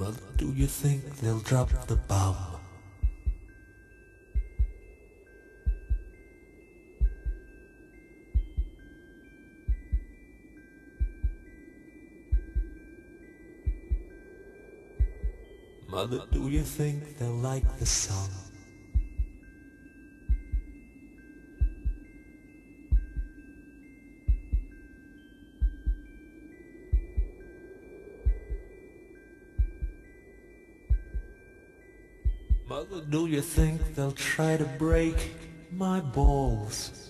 Mother, do you think they'll drop the bomb? Mother, do you think they'll like the song? Mother, do you think they'll try to break my balls?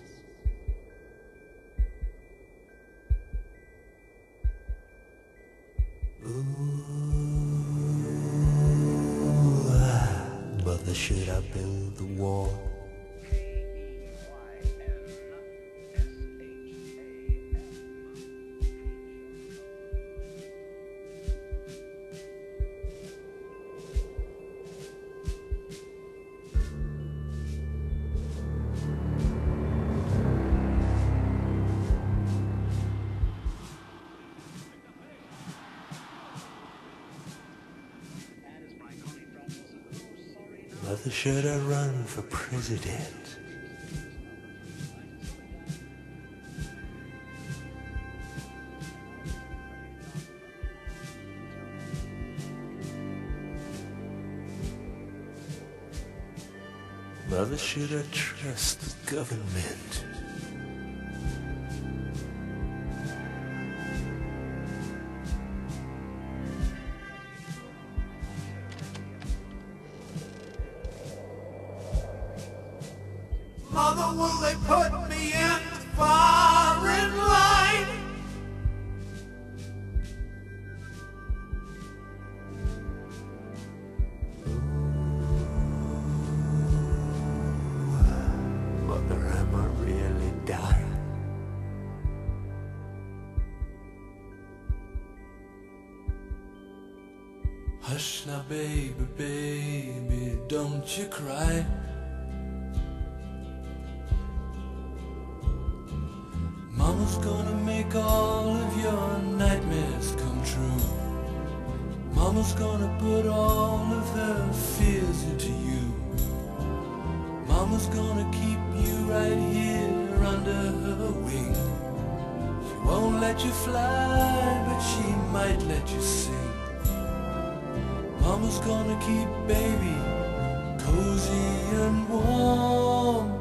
Mother, should I build the wall? Mother, should I run for president? Mother, should I trust the government? Mother, will they put me in the firing line? Mother, am I really dying? Hush now, baby, baby, don't you cry. Mama's gonna make all of your nightmares come true. Mama's gonna put all of her fears into you. Mama's gonna keep you right here under her wing. She won't let you fly, but she might let you sing. Mama's gonna keep baby cozy and warm.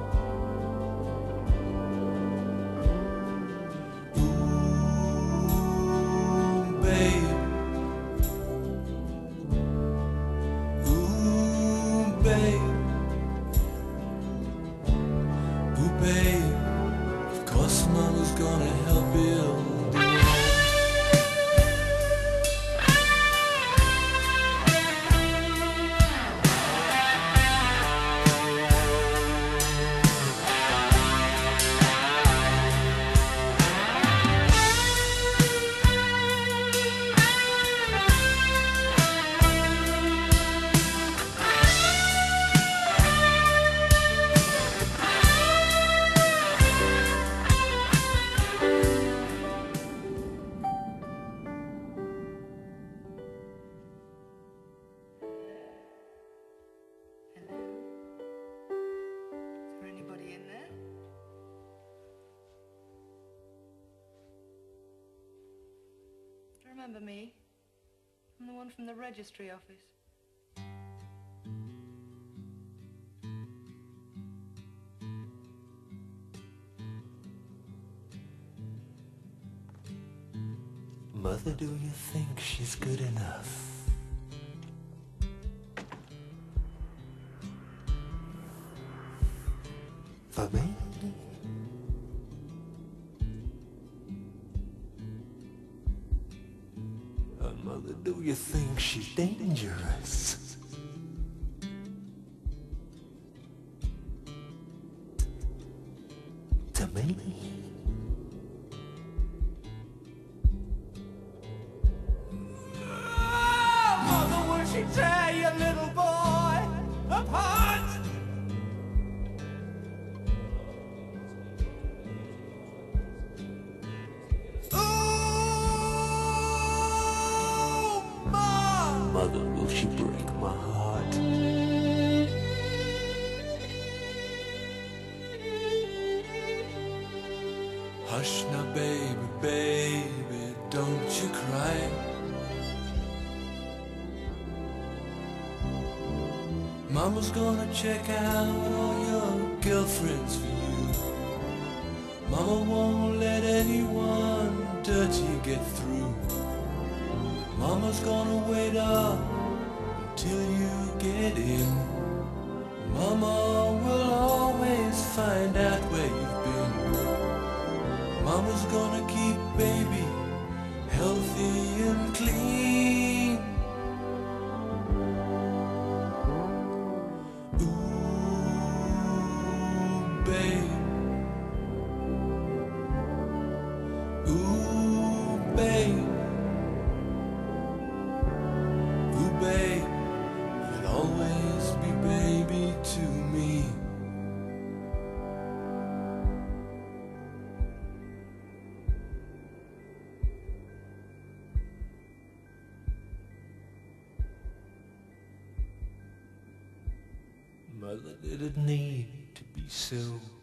Babe, of course Mama's gonna help build the wall. Anybody in there? Do you remember me? I'm the one from the registry office. Mother, do you think she's good enough? For me? Mother, do you think she's dangerous? To me? Mother, will she tear your little boy apart? Never will she break my heart. Hush now, baby, baby, don't you cry. Mama's gonna check out all your girlfriends for you. Mama won't let anyone dirty get through. Mama's gonna wait up until you get in. Mama will always find out where you've been. Mama's gonna keep baby healthy and clean. Ooh, babe. Ooh, babe. Ooh, babe. You'll always be baby to me. Mother didn't need to be so